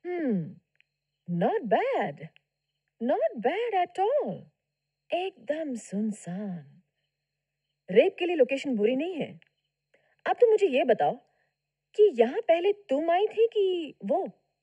Not bad, not bad at all. एकदम सुनसान। Rape के लिए लोकेशन बुरी नहीं है। अब तो मुझे ये बताओ कि यहाँ पहले तुम आई थी कि वो?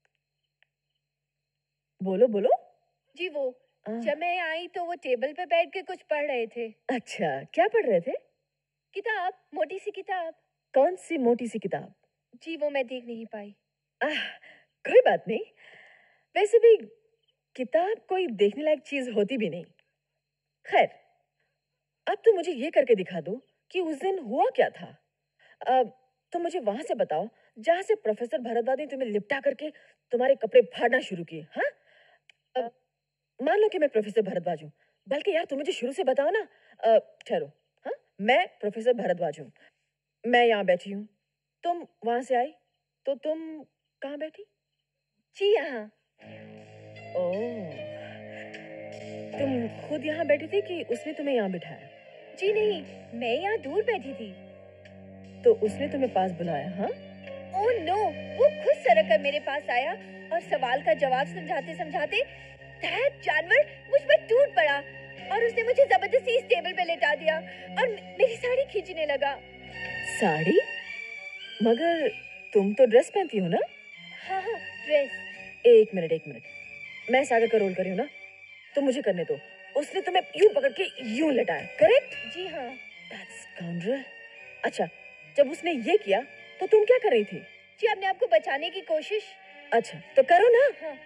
बोलो बोलो। जी वो जब मैं आई तो वो टेबल पे बैठ के कुछ पढ़ रहे थे। अच्छा, क्या पढ़ रहे थे? किताब, मोटी सी किताब। कौन सी मोटी सी किताब? जी वो मैं देख नहीं पाई। कोई बात नहीं। वैसे भी किताब कोई देखने लायक चीज होती भी नहीं। खैर, अब तो मुझे ये करके दिखा दो कि उस दिन हुआ क्या था। अब तो मुझे वहां से बताओ जहां से प्रोफेसर भारद्वाज ने तुम्हें लिपटा करके तुम्हारे कपड़े फाड़ना शुरू किए। हाँ, मान लो कि मैं प्रोफेसर भारद्वाज हूँ। बल्कि यार तुम मुझे शुरू से बताओ ना। ठहरो। हाँ, मैं प्रोफेसर भारद्वाज हूँ। मैं यहाँ बैठी हूँ, तुम वहां से आई, तो तुम कहाँ बैठी? जी यहाँ। ओह, तुम खुद यहाँ बैठी थी कि उसने तुम्हें यहाँ बिठाया? जी नहीं, मैं यहाँ दूर बैठी थी। तो उसने तुम्हें पास बुलाया? हाँ? ओह नो, वो खुद सरक कर मेरे पास आया और सवाल का जवाब समझाते समझाते दैट जानवर मुझ पर टूट पड़ा और उसने मुझे जबरदस्ती इस टेबल पे लेटा दिया और मेरी साड़ी खींचने लगा। साड़ी? मगर तुम तो ड्रेस पहनती हो ना? हाँ हाँ, ड्रेस। एक मिनट। मैं सागर का रोल कर रही हूँ ना, तो मुझे करने दो। उसने तुम्हें यूं पकड़ के यूं लटाया, करेक्ट? जी हाँ। That's scoundrel। अच्छा, जब उसने ये किया तो तुम क्या कर रही थी? जी अपने आप को बचाने की कोशिश। अच्छा, तो करो ना। हाँ।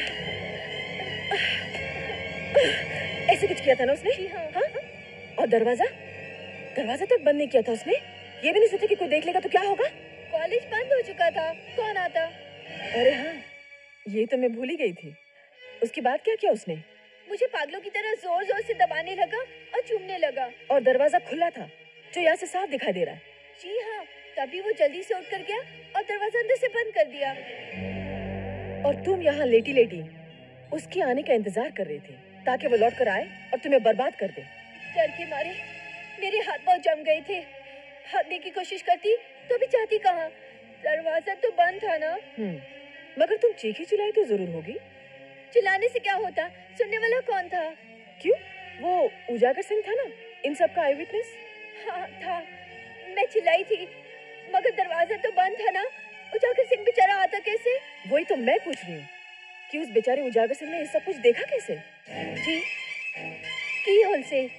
ऐसे कुछ किया था ना उसने? जी हाँ। हाँ? और दरवाजा तक बंद नहीं किया था उसने? ये भी नहीं सोचा कि कोई देख लेगा तो क्या होगा? कॉलेज बंद हो चुका था, कौन आता? अरे हाँ, ये तो मैं भूल ही गई थी। उसके बाद क्या किया उसने? मुझे पागलों की तरह जोर जोर से दबाने लगा और चूमने लगा। और दरवाजा खुला था, जो यहाँ से साफ दिखाई दे रहा है। जी हाँ, तभी वो जल्दी से उठ कर गया और दरवाजा अंदर से बंद कर दिया। और तुम यहाँ लेटी लेटी उसके आने का इंतजार कर रही थी ताकि वो लौट कर आए और तुम्हें बर्बाद कर दे। डर के मारे मेरे हाथ पांव जम गए थे। भागने की कोशिश करती तो भी चाहती कहाँ, दरवाजा तो बंद था ना। मगर तुम चीखी चिल्लाई तो जरूर होगी। चिल्लाने से क्या होता, सुनने वाला कौन था? क्यों, वो उजागर सिंह था ना, इन सब का आई विटनेस। हाँ था, मैं चिल्लाई थी मगर दरवाजा तो बंद था ना। उजागर सिंह बेचारा आता कैसे? वही तो मैं पूछ रही हूँ कि उस बेचारे उजागर सिंह ने ये सब कुछ देखा कैसे? जी, की होल से।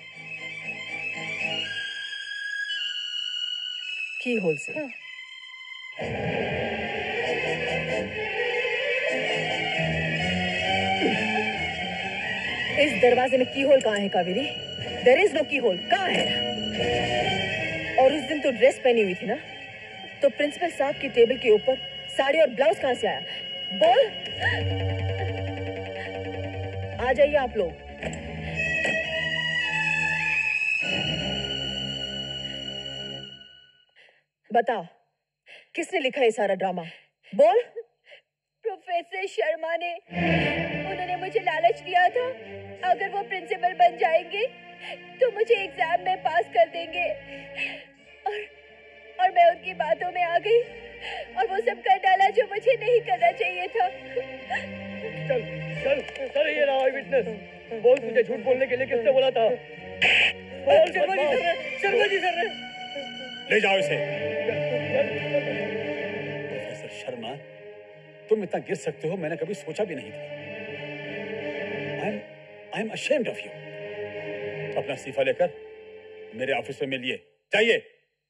की होल से? हाँ। इस दरवाजे में की होल कहाँ है Kaveri? There is no keyhole. कहाँ है? और उस दिन तो ड्रेस पहनी हुई थी ना, तो प्रिंसिपल साहब की टेबल के ऊपर साड़ी और ब्लाउज कहाँ से आया? बोल। आ जाइए आप लोग। बताओ, किसने लिखा है सारा ड्रामा? बोल। प्रोफेसर शर्मा ने। उन्होंने मुझे लालच दिया था, अगर वो प्रिंसिपल बन जाएंगे तो मुझे एग्जाम में पास कर देंगे। और मैं उनकी बातों में आ गई और वो सब कर डाला जो मुझे नहीं करना चाहिए था। चल सर, ये रहा विटनेस। बोल, तुझे झूठ बोलने के लिए किसने बोला था? बोल। शर्मा जी सर, ले जाओ इसे। प्रोफेसर शर्मा, तुम इतना गिर सकते हो मैंने कभी सोचा भी नहीं था। I am ashamed of you। अपना इस्तीफा लेकर मेरे ऑफिस में मिलिए, जाइए।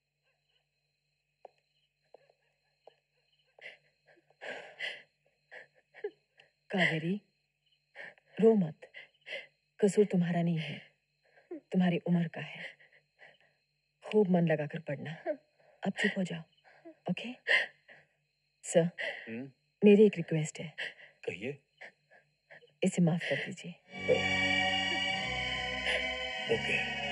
कावेरी, रो मत। कसूर तुम्हारा नहीं है, तुम्हारी उम्र का है। खूब मन लगाकर पढ़ना। अब चुप हो जाओ, ओके? सर, मेरी एक रिक्वेस्ट है। कहिए। इसे माफ कर दीजिए। ओके।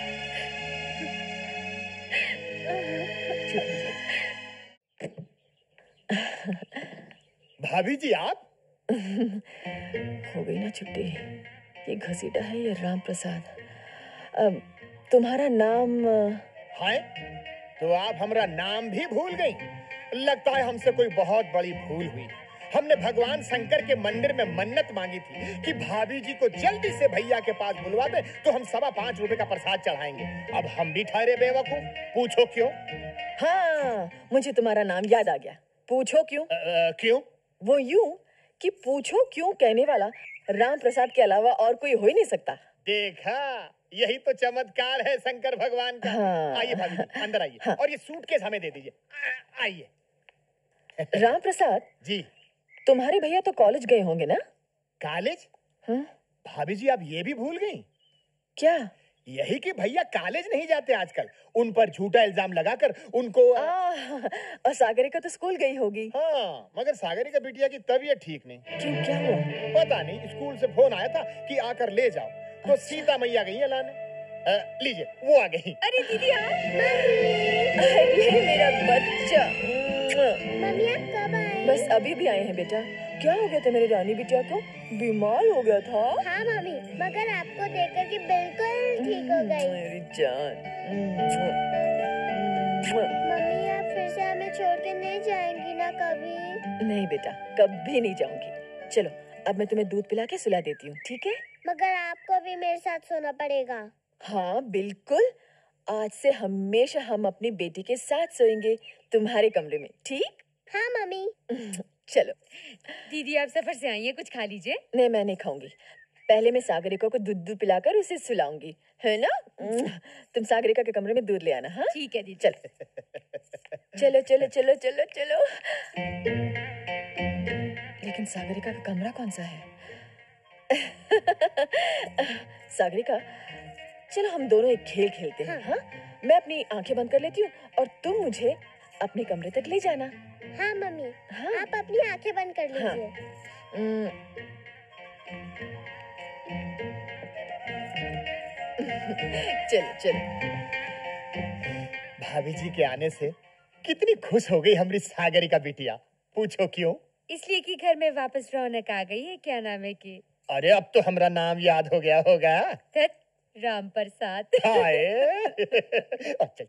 चुप हो जाओ। भाभी जी आप? हो गई ना छुट्टी। ये घसीटा है ये राम प्रसाद। तुम्हारा नाम? हाय, तो आप हमारा नाम भी भूल गई। लगता है हमसे कोई बहुत बड़ी भूल हुई। हमने भगवान शंकर के मंदिर में मन्नत मांगी थी कि भाभी जी को जल्दी से भैया के पास बुलवा दे तो हम 5.25 रुपए का प्रसाद चढ़ाएंगे। अब हम भी ठहरे बेवकूफ। पूछो क्यों? हाँ, मुझे तुम्हारा नाम याद आ गया। पूछो क्यों? क्यों? वो यूं कि पूछो क्यों कहने वाला राम प्रसाद के अलावा और कोई हो ही नहीं सकता। देखा, यही तो चमत्कार है शंकर भगवान का। हाँ। आइए भाभी जी, अंदर आइए। हाँ। और ये सूटकेस हमें दे दीजिए। आइए। राम प्रसाद, जी। तुम्हारे भैया तो कॉलेज गए होंगे ना? कॉलेज? हाँ? भाभी जी आप ये भी भूल गई? क्या? यही कि भैया कॉलेज नहीं जाते आजकल। उन पर झूठा इल्जाम लगाकर उनको और सागरिका तो स्कूल गई होगी। हाँ, मगर सागरिका बिटिया की तबीयत ठीक नहीं। क्यों, क्या हुआ? पता नहीं, स्कूल से फोन आया था कि आकर ले जाओ, तो सीता मैया गई है लाने। लीजिए, वो आ गई। अरे दीदी आप। अरे मेरा बच्चा। मम्मी आप कब आए? बस अभी भी आए हैं बेटा। क्या हो गया था मेरे रानी बिटिया को? बीमार हो गया था? हाँ मम्मी, मगर आपको देखकर कि बिल्कुल ठीक हो गई। मेरी जान। मम्मी आप फिर से हमें छोड़ के नहीं जाएंगी ना कभी? नहीं बेटा, कभी नहीं जाऊंगी। चलो अब मैं तुम्हें दूध पिला के सुला देती हूँ, ठीक है? मगर आपको भी मेरे साथ सोना पड़ेगा। हाँ बिल्कुल, आज से हमेशा हम अपनी बेटी के साथ सोएंगे तुम्हारे कमरे में, ठीक? हाँ मम्मी। चलो। दीदी आप सफर से आई हैं, कुछ खा लीजिए। नहीं, मैं नहीं खाऊंगी। पहले मैं सागरिका को दूध पिलाकर उसे सुलाऊंगी, है ना? तुम सागरिका के कमरे में दूध ले आना। हाँ ठीक है दीदी। चलो चलो चलो चलो चलो चलो। लेकिन सागरिका का कमरा कौन सा है? सागरिका, चलो हम दोनों एक खेल खेलते हैं। हाँ, मैं अपनी आंखें बंद कर लेती हूँ और तुम मुझे अपने कमरे तक ले जाना। हाँ मम्मी। हाँ? आप अपनी आंखें बंद कर लीजिए। हाँ। चलो चलो। भाभी जी के आने से कितनी खुश हो गई हमारी सागरिका बिटिया। पूछो क्यों? इसलिए कि घर में वापस रौनक आ गई है। क्या नाम है कि? अरे अब तो हमारा नाम याद हो गया होगा। राम प्रसाद। चल।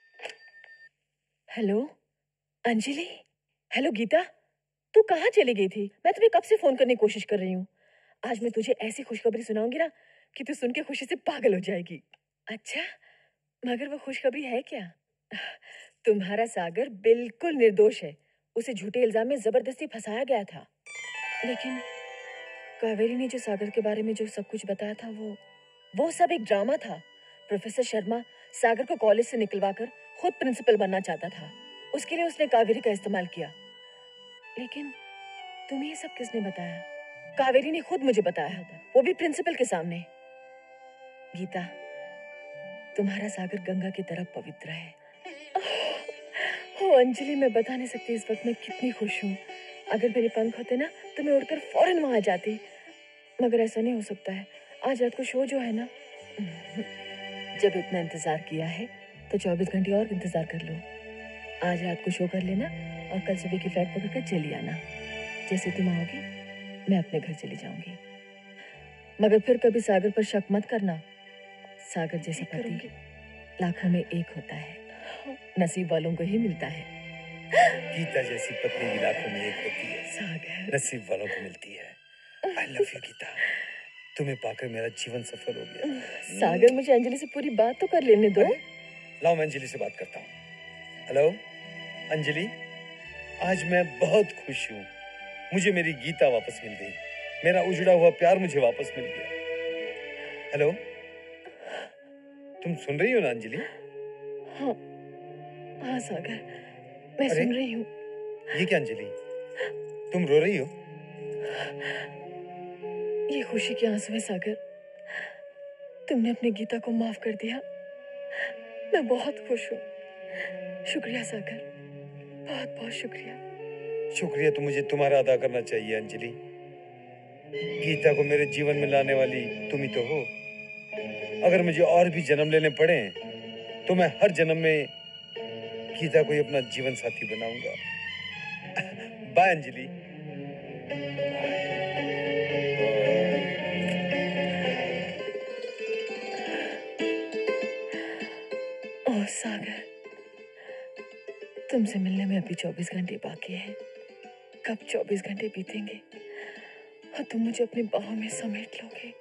हेलो अंजलि। हेलो गीता, तू कहाँ चली गई थी? मैं तुम्हें कब से फोन करने की कोशिश कर रही हूँ। आज मैं तुझे ऐसी खुशखबरी सुनाऊंगी ना कि तू सुन के खुशी से पागल हो जाएगी। अच्छा, मगर वो खुशखबरी है क्या? तुम्हारा सागर बिल्कुल निर्दोष है। उसे झूठे इल्जाम में जबरदस्ती फंसाया गया था। लेकिन कावेरी ने जो सागर के बारे में जो सब कुछ बताया था वो सब एक ड्रामा था। प्रोफेसर शर्मा सागर को कॉलेज से निकलवाकर खुद प्रिंसिपल बनना चाहता था। उसके लिए उसने कावेरी का इस्तेमाल किया। लेकिन तुम्हें ये सब किसने बताया? कावेरी ने खुद मुझे बताया, वो भी प्रिंसिपल के सामने। गीता, तुम्हारा सागर गंगा की तरह पवित्र है। ओ अंजलि, मैं बता नहीं सकती इस वक्त मैं कितनी खुश हूँ। अगर मेरे पंख होते ना तो मैं उड़कर फौरन वहां जाती, मगर ऐसा नहीं हो सकता है। आज रात को शो जो है ना, जब इतना इंतजार किया है तो 24 घंटे और इंतजार कर लो। आज रात को शो कर लेना और कल सुबह की फ्लाइट पकड़कर चली आना। जैसे तुम आओगी मैं अपने घर चली जाऊंगी। मगर फिर कभी सागर पर शक मत करना। सागर जैसा पति लाखों में एक होता है, नसीब वालों को ही मिलता है। गीता जैसी पत्नी भी लाखों में एक होती है, सागर नसीब वालों को मिलती है। आई लव यू गीता, तुम्हें पाकर मेरा जीवन सफल हो गया। सागर, मुझे अंजलि से पूरी बात तो कर लेने दो। लाओ मैं अंजलि से बात करता हूँ। हेलो अंजलि, आज मैं बहुत खुश हूँ। मुझे मेरी गीता वापस मिल गई। मेरा उजड़ा हुआ प्यार मुझे वापस मिल गया। हेलो, तुम सुन रही हो ना अंजलि? हाँ हाँ सागर, मैं सुन रही हूँ। ये क्या अंजलि, तुम रो रही हो? ये खुशी के आंसू है सागर। तुमने अपनी गीता को माफ कर दिया। मैं बहुत खुश हूँ। शुक्रिया सागर, बहुत बहुत शुक्रिया। शुक्रिया तो मुझे तुम्हारा अदा करना चाहिए अंजलि। गीता को मेरे जीवन में लाने वाली तुम ही तो हो। अगर मुझे और भी जन्म लेने पड़े तो मैं हर जन्म में गीता को ही अपना जीवन साथी बनाऊंगा। बाय अंजलि। ओह सागर, तुमसे मिलने में अभी 24 घंटे बाकी है। कब 24 घंटे बीतेंगे और तुम मुझे अपनी बाहों में समेट लोगे।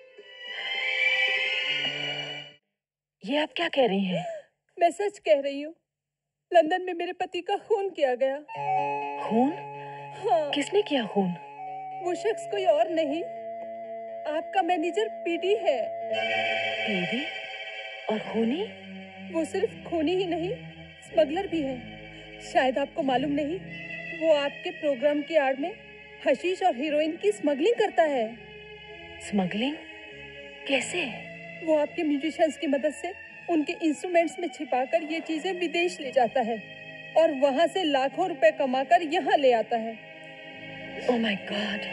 ये आप क्या कह रही हैं? मैं सच कह रही हूँ। लंदन में मेरे पति का खून किया गया। खून? हाँ। किसने किया खून? वो शख्स कोई और नहीं, आपका मैनेजर पीडी है। पीडी? और खूनी? वो सिर्फ खूनी ही नहीं, स्मगलर भी है। शायद आपको मालूम नहीं, वो आपके प्रोग्राम की आड़ में हशीश और हीरोइन की स्मगलिंग करता है। स्मगलिंग? कैसे? वो आपके म्यूजिशियंस की मदद से उनके इंस्ट्रूमेंट्स में छिपाकर ये चीजें विदेश ले जाता है और वहां से लाखों रुपए कमाकर यहाँ ले आता है। Oh my god!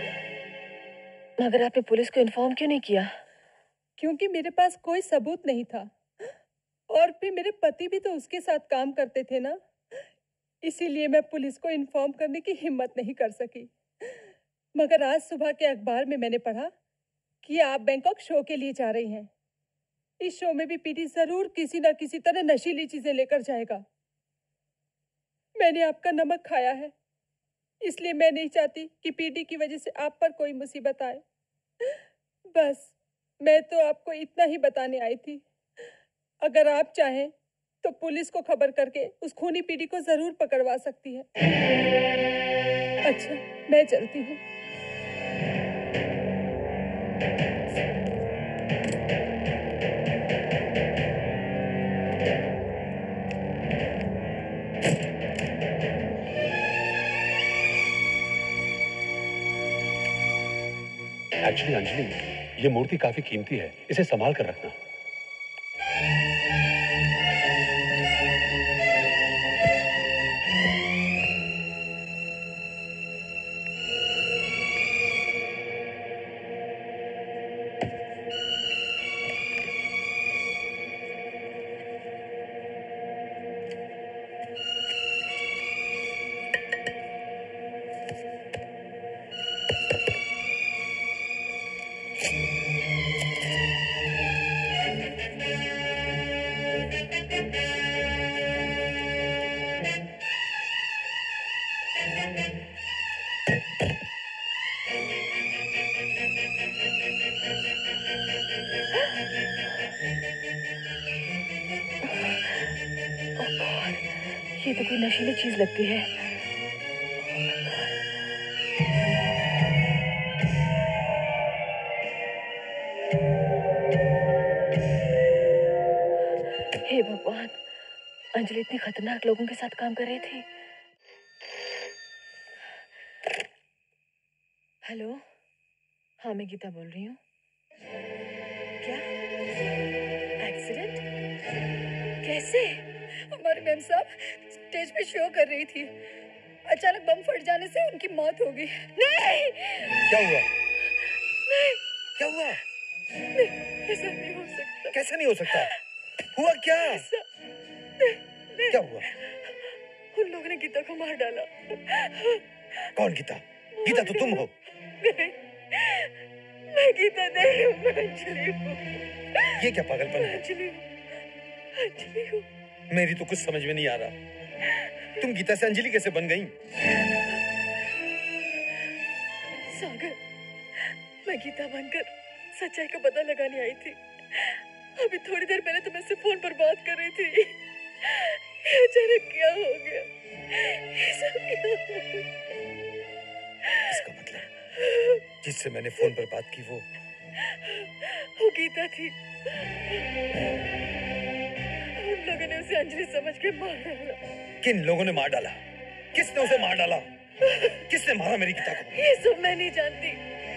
मगर आपने पुलिस को इन्फॉर्म क्यों नहीं किया? क्योंकि मेरे पास कोई सबूत नहीं था और फिर मेरे पति भी तो उसके साथ काम करते थे ना, इसीलिए मैं पुलिस को इन्फॉर्म करने की हिम्मत नहीं कर सकी। मगर आज सुबह के अखबार में मैंने पढ़ा कि आप बैंकॉक शो के लिए जा रही हैं। इस शो में भी पीडी जरूर किसी न किसी तरह नशीली चीजें लेकर जाएगा। मैंने आपका नमक खाया है, इसलिए मैं नहीं चाहती कि पीडी की वजह से आप पर कोई मुसीबत आए। बस मैं तो आपको इतना ही बताने आई थी। अगर आप चाहें तो पुलिस को खबर करके उस खूनी पीडी को जरूर पकड़वा सकती है। अच्छा, मैं चलती हूँ। एक्चुअली अंजलि, ये मूर्ति काफी कीमती है, इसे संभाल कर रखना। ये तो कोई नशीली चीज लगती है। हे भगवान, अंजलि इतने खतरनाक लोगों के साथ काम कर रही थी। हेलो, हाँ मैं गीता बोल रही हूँ। क्या एक्सीडेंट? कैसे? हमारे मैम साहब स्टेज पे शो कर रही थी, अचानक बम फट जाने से उनकी मौत हो गई। नहीं! क्या हुआ? नहीं! क्या हुआ? नहीं, ऐसा नहीं हो सकता। कैसे नहीं हो सकता? हुआ क्या? नहीं। क्या हुआ? उन लोगों ने गीता को मार डाला। कौन गीता? गीता तो तुम हो। नहीं, मैं गीता नहीं हूँ, मैं अंजलि हूँ। ये क्या पागलपन है? अंजलि हूँ। मेरी तो कुछ समझ में नहीं आ रहा। तुम गीता से अंजलि कैसे बन गई? सागर, मैं गीता बनकर सच्चाई का पता लगाने आई थी। अभी थोड़ी देर पहले तो मैं से फोन पर बात कर रही थी। अचानक क्या हो गया? ये सब क्या हो गया? इसका मतलब जिससे मैंने फोन पर बात की वो गीता थी। उन लोगों ने उसे अंजलि समझ के मार डाला। किन लोगों ने मार डाला? किसने उसे मार डाला? किसने मारा मेरी गीता को? ये सब मैं नहीं जानती।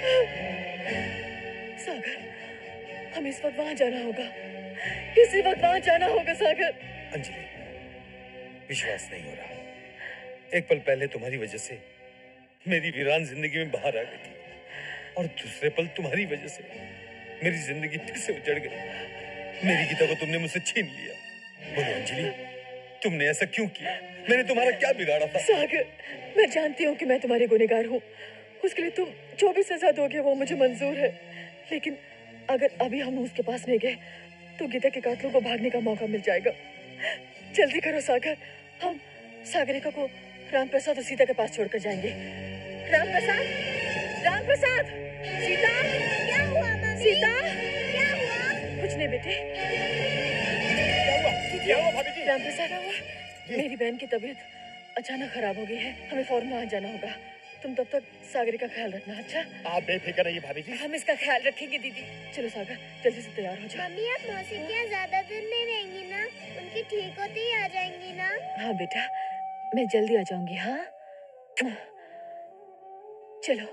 सागर, हमें इस वक्त वहां जाना होगा। इसी वक्त वहां जाना होगा सागर। अंजलि, विश्वास नहीं हो रहा। एक पल पहले तुम्हारी वजह से मेरी वीरान जिंदगी में बाहर आ गई थी और दूसरे पल तुम्हारी वजह से मेरी जिंदगी फिर से उजड़ गई। मेरी गीता को तुमने मुझसे छीन लिया। बोलो अंजलि, तुमने ऐसा क्यों किया? मैंने तुम्हारा क्या बिगाड़ा था? सागर, मैं जानती हूँ कि मैं तुम्हारी गुनहगार हूँ। उसके लिए तुम जो भी सजा दोगे वो मुझे मंजूर है। लेकिन अगर अभी हम उसके पास नहीं गए तो गीता के कातिलों को भागने का मौका मिल जाएगा। जल्दी करो सागर, हम सागरिका को राम प्रसाद और सीता के पास छोड़कर जाएंगे। राम प्रसाद, राम प्रसाद, सीता, क्या हुआ मम्मी? सीता, क्या हुआ? कुछ नहीं बेटे। क्या हुआ भाभी जी? राम प्रसाद, मेरी बहन की तबीयत अचानक खराब हो गई है, हमें फौरन वहाँ जाना होगा। तुम तब तक सागर का ख्याल रखना। अच्छा? आप बेफिक्र रहिए भाभी जी। हम इसका ख्याल रखेंगे दीदी। चलो सागर, जल्दी से तैयार हो जाओ। मम्मी आप मौसी के यहाँ ज्यादा दिन नहीं रहेंगी ना? उनकी ठीक होते ही आ जाएंगी ना? हाँ बेटा, मैं जल्दी आ जाऊंगी। हाँ चलो।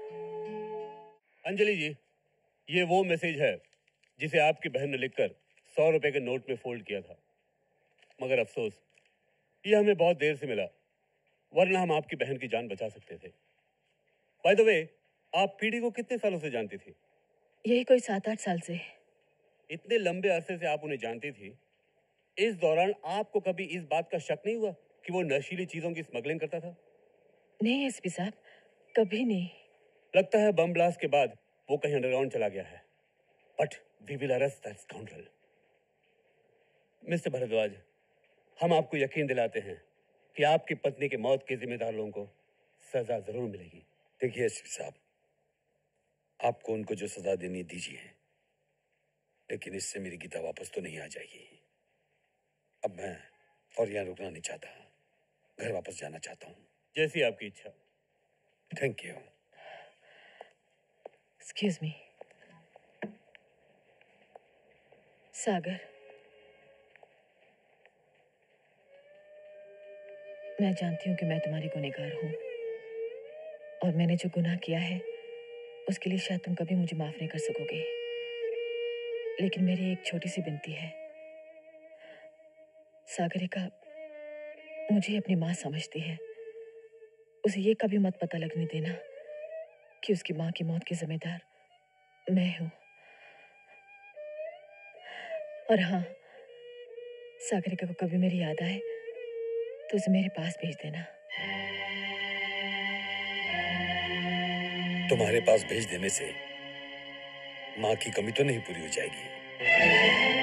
अंजलि जी, ये वो मैसेज है जिसे आपकी बहन ने लिखकर 100 रुपए के नोट में फोल्ड किया था, मगर अफसोस ये हमें बहुत देर से मिला, वरना हम आपकी बहन की जान बचा सकते थे। बाय द वे, आप पीडी को कितने सालों से जानती थी? यही कोई 7-8 साल से। इतने लंबे अरसे से आप उन्हें जानती थी, इस दौरान आपको कभी इस बात का शक नहीं हुआ कि वो नशीली चीजों की स्मगलिंग करता था? नहीं एसपी साहब, कभी नहीं। लगता है बम ब्लास्ट के बाद वो कहीं अंडरग्राउंड चला गया है, but we will arrest that scoundrel. Mister Bhardwaj, हम आपको यकीन दिलाते हैं कि आपकी पत्नी की मौत के जिम्मेदार लोगों को सजा जरूर मिलेगी। देखिए एसपी साहब, आपको उनको जो सजा देनी दीजिए, लेकिन इससे मेरी गीता वापस तो नहीं आ जाएगी। अब मैं और यहाँ रुकना नहीं चाहता, घर वापस जाना चाहता हूँ। जैसी आपकी इच्छा। Thank you. Excuse me. Sagar, मैं जानती हूँ कि मैं तुम्हारी गुनहगार हूँ और मैंने जो गुनाह किया है उसके लिए शायद तुम कभी मुझे माफ नहीं कर सकोगे, लेकिन मेरी एक छोटी सी विनती है। सागरिका मुझे अपनी माँ समझती है, उसे ये कभी मत पता लगने देना कि उसकी माँ की मौत की जिम्मेदार मैं हूँ। और हाँ, सागरिका को कभी मेरी याद आए तो उसे मेरे पास भेज देना। तुम्हारे पास भेज देने से माँ की कमी तो नहीं पूरी हो जाएगी।